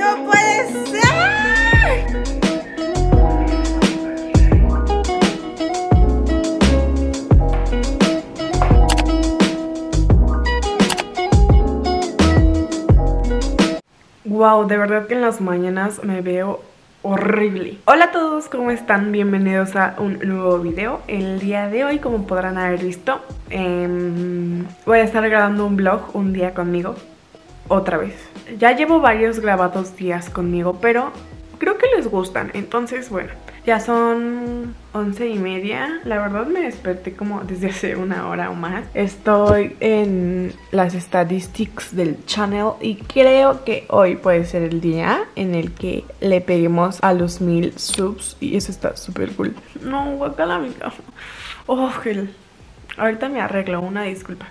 ¡No puede ser! Wow, de verdad que en las mañanas me veo horrible. Hola a todos, ¿cómo están? Bienvenidos a un nuevo video. El día de hoy, como podrán haber visto, voy a estar grabando un vlog un día conmigo. Otra vez. Ya llevo varios grabados días conmigo, pero creo que les gustan. Entonces, bueno, ya son 11:30. La verdad me desperté como desde hace una hora o más. Estoy en las statistics del channel y creo que hoy puede ser el día en el que le peguemos a los 1000 subs. Y eso está súper cool. No, guacala mi casa. Oh, gel. Ahorita me arreglo, una disculpa.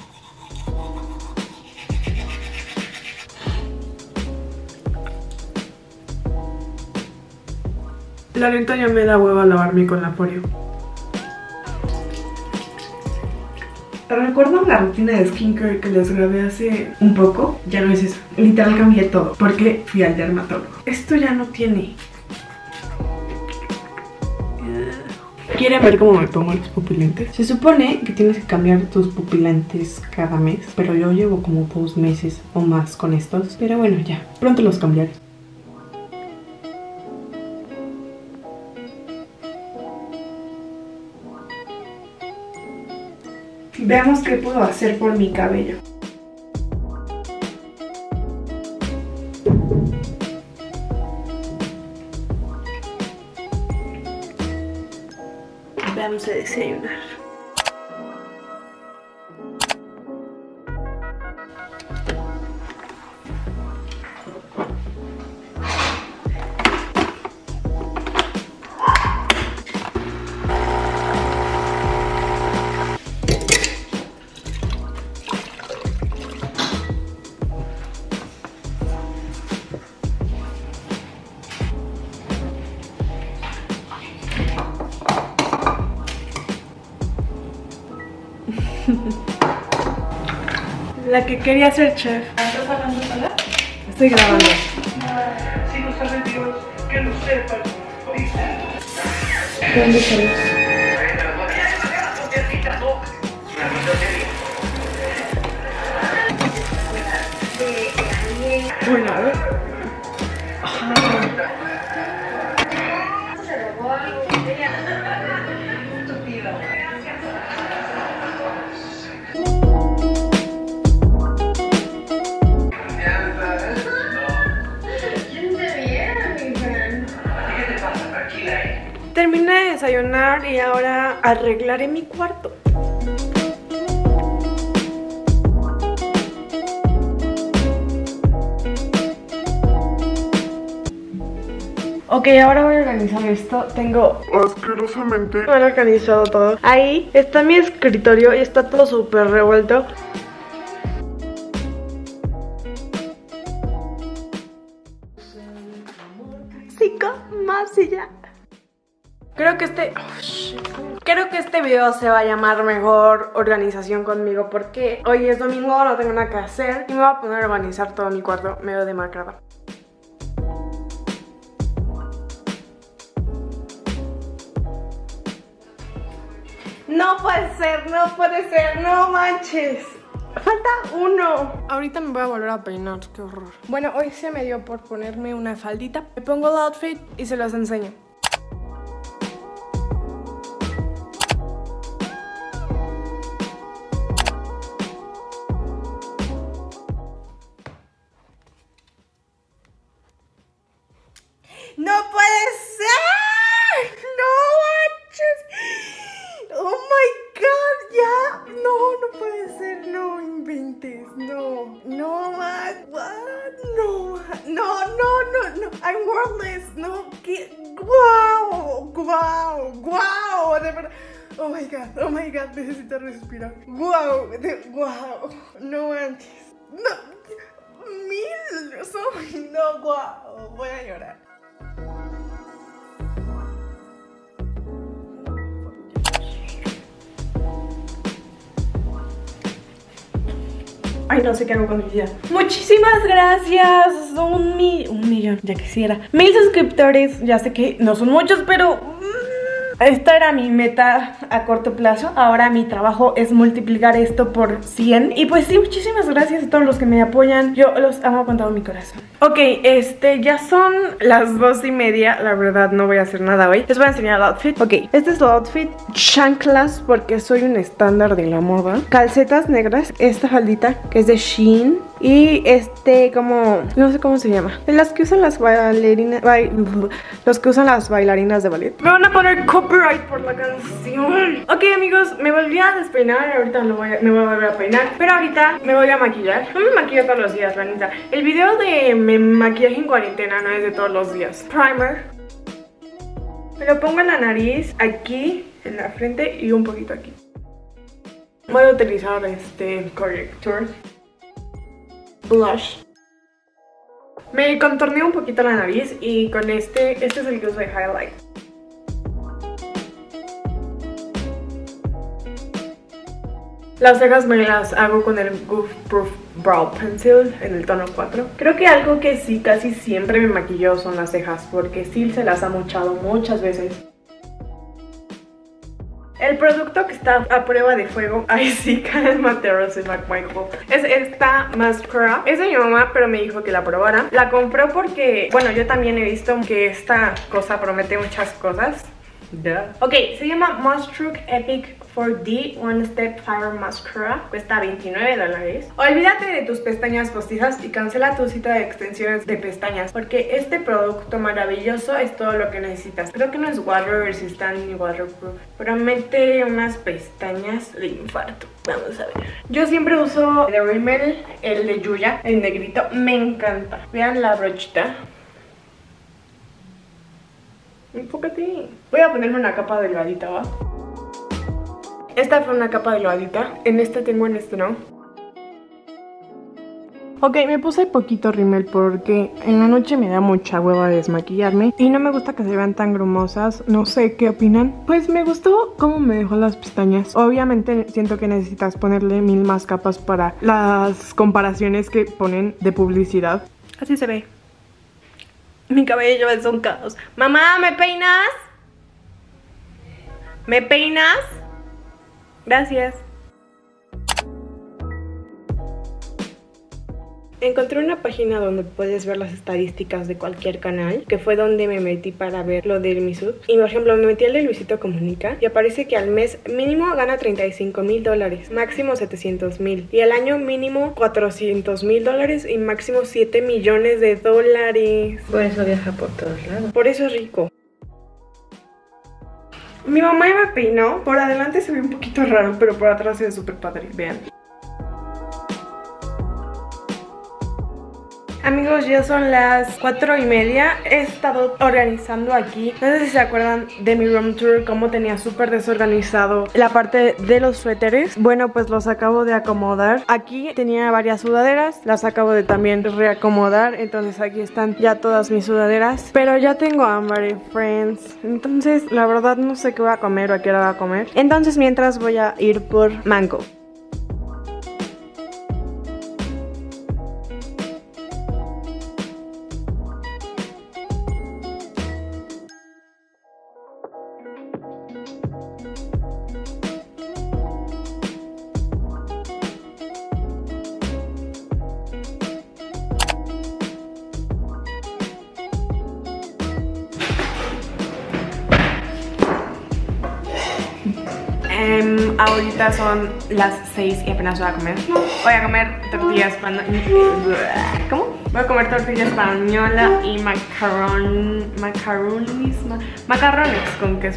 La neta ya me da hueva lavarme con la Foreo. ¿Recuerdan la rutina de skincare que les grabé hace un poco? Ya no es esa. Literal cambié todo porque fui al dermatólogo. Esto ya no tiene. ¿Quieren ver cómo me pongo los pupilentes? Se supone que tienes que cambiar tus pupilentes cada mes, pero yo llevo como 2 meses o más con estos. Pero bueno, ya, pronto los cambiaré. Veamos qué puedo hacer por mi cabello. Vamos a desayunar. La que quería ser chef. ¿Estás hablando sola? Estoy grabando. Si no sabe Dios, que lo sepan. ¿Dónde estamos? Bueno, a ver. Terminé de desayunar y ahora arreglaré mi cuarto. Ok, ahora voy a organizar esto. Tengo asquerosamente mal organizado todo. Ahí está mi escritorio y está todo súper revuelto. Cinco más y ya. Creo que este video se va a llamar mejor organización conmigo, porque hoy es domingo, no tengo nada que hacer y me voy a poner a organizar todo mi cuarto. Me veo demacrada. No puede ser, no manches. Falta uno. Ahorita me voy a volver a peinar, qué horror. Bueno, hoy se me dio por ponerme una faldita. Me pongo el outfit y se los enseño. ¡No puede ser! ¡No manches! ¡Oh my god! ¡Ya! No puede ser. No inventes. No man. What? No. I'm worthless. No. ¿Qué? ¡Guau! De verdad. Oh my god. Necesito respirar. ¡Guau! No manches. No. 1000. Soy. No, guau. Voy a llorar. Ay, no sé qué hago con mi vida. Muchísimas gracias. Un millón, ya quisiera. 1000 suscriptores, ya sé que no son muchos, pero esta era mi meta a corto plazo. Ahora mi trabajo es multiplicar esto por 100. Y pues sí, muchísimas gracias a todos los que me apoyan. Yo los amo con todo mi corazón. Ok, ya son las 2:30. La verdad no voy a hacer nada hoy. Les voy a enseñar el outfit. Ok, este es el outfit. Chanclas, porque soy un estándar de la moda. Calcetas negras. Esta faldita que es de Shein. Y como, no sé cómo se llama, las que usan las bailarinas, los que usan las bailarinas de ballet. Me van a poner copyright por la canción. Ok, amigos, me volví a despeinar. Ahorita me voy a volver a peinar, pero ahorita me voy a maquillar. No me maquillo todos los días, la neta. El video de maquillaje en cuarentena no es de todos los días. Primer. Me lo pongo en la nariz, aquí, en la frente y un poquito aquí. Voy a utilizar corrector. Blush. Me contorneo un poquito la nariz y con este es el que uso de highlight. Las cejas me las hago con el Goof Proof Brow Pencil en el tono 4. Creo que algo que sí casi siempre me maquillo son las cejas, porque sí se las ha mochado muchas veces. El producto que está a prueba de fuego, ay sí, cálmate Rosy McMichael, es esta máscara. Es de mi mamá, pero me dijo que la probara. La compró porque, bueno, yo también he visto que esta cosa promete muchas cosas. Ok, se llama Mostruc Epic 4D One Step Fire Mascara. Cuesta $29. Olvídate de tus pestañas postizas y cancela tu cita de extensiones de pestañas, porque este producto maravilloso es todo lo que necesitas. Creo que no es water resistant ni waterproof. Promete unas pestañas de infarto. Vamos a ver. Yo siempre uso de Rimmel, el de Yuya, el negrito. Me encanta. Vean la brochita. Enfócate. Voy a ponerme una capa delgadita, ¿va? Esta fue una capa delgadita. En este tengo, en este no. Ok, me puse poquito rímel porque en la noche me da mucha hueva desmaquillarme y no me gusta que se vean tan grumosas. No sé qué opinan. Pues me gustó cómo me dejó las pestañas. Obviamente siento que necesitas ponerle 1000 más capas para las comparaciones que ponen de publicidad. Así se ve. Mi cabello es un caos. Mamá, ¿me peinas? ¿Me peinas? Gracias. Encontré una página donde puedes ver las estadísticas de cualquier canal, que fue donde me metí para ver lo del Misud. Y por ejemplo, me metí al de Luisito Comunica y aparece que al mes mínimo gana $35,000, máximo $700,000. Y al año mínimo $400,000 y máximo $7 millones. Por eso viaja por todos lados. Por eso es rico. Mi mamá me peinó. Por adelante se ve un poquito raro, pero por atrás se ve súper padre. Vean. Amigos, ya son las 4:30. He estado organizando aquí. No sé si se acuerdan de mi room tour, cómo tenía súper desorganizado la parte de los suéteres. Bueno, pues los acabo de acomodar. Aquí tenía varias sudaderas, las acabo de también reacomodar. Entonces aquí están ya todas mis sudaderas. Pero ya tengo hambre, friends. Entonces la verdad no sé qué voy a comer o a qué hora voy a comer. Entonces mientras voy a ir por mango. Ahorita son las 6 y apenas voy a comer. Voy a comer tortillas españolas. ¿Cómo? Voy a comer tortillas española y macarrones con queso.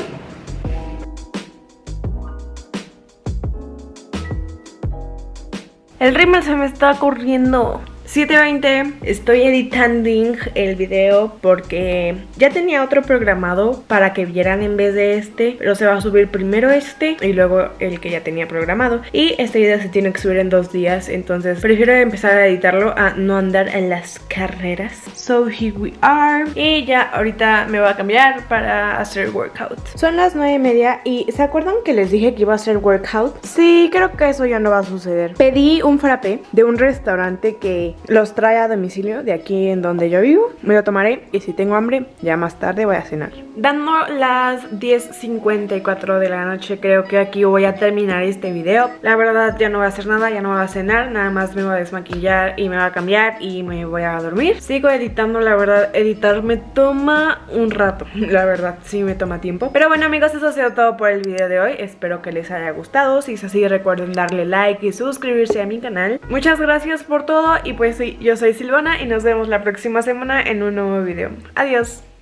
El rímel se me está corriendo. 7:20, estoy editando el video porque ya tenía otro programado para que vieran en vez de este, pero se va a subir primero este y luego el que ya tenía programado, y este video se tiene que subir en 2 días, entonces prefiero empezar a editarlo a no andar en las carreras. So here we are, y ya ahorita me voy a cambiar para hacer workout. Son las 9:30 y ¿se acuerdan que les dije que iba a hacer workout? Sí, creo que eso ya no va a suceder. Pedí un frappé de un restaurante que Los trae a domicilio de aquí en donde yo vivo. Me lo tomaré y si tengo hambre, ya más tarde voy a cenar. Dando las 10:54 de la noche, creo que aquí voy a terminar este video. La verdad ya no voy a hacer nada, ya no voy a cenar. Nada más me voy a desmaquillar y me voy a cambiar y me voy a dormir. Sigo editando, la verdad, editar me toma un rato. La verdad, sí me toma tiempo. Pero bueno amigos, eso ha sido todo por el video de hoy. Espero que les haya gustado. Si es así, recuerden darle like y suscribirse a mi canal. Muchas gracias por todo y pues sí, yo soy Silvana y nos vemos la próxima semana en un nuevo video. Adiós.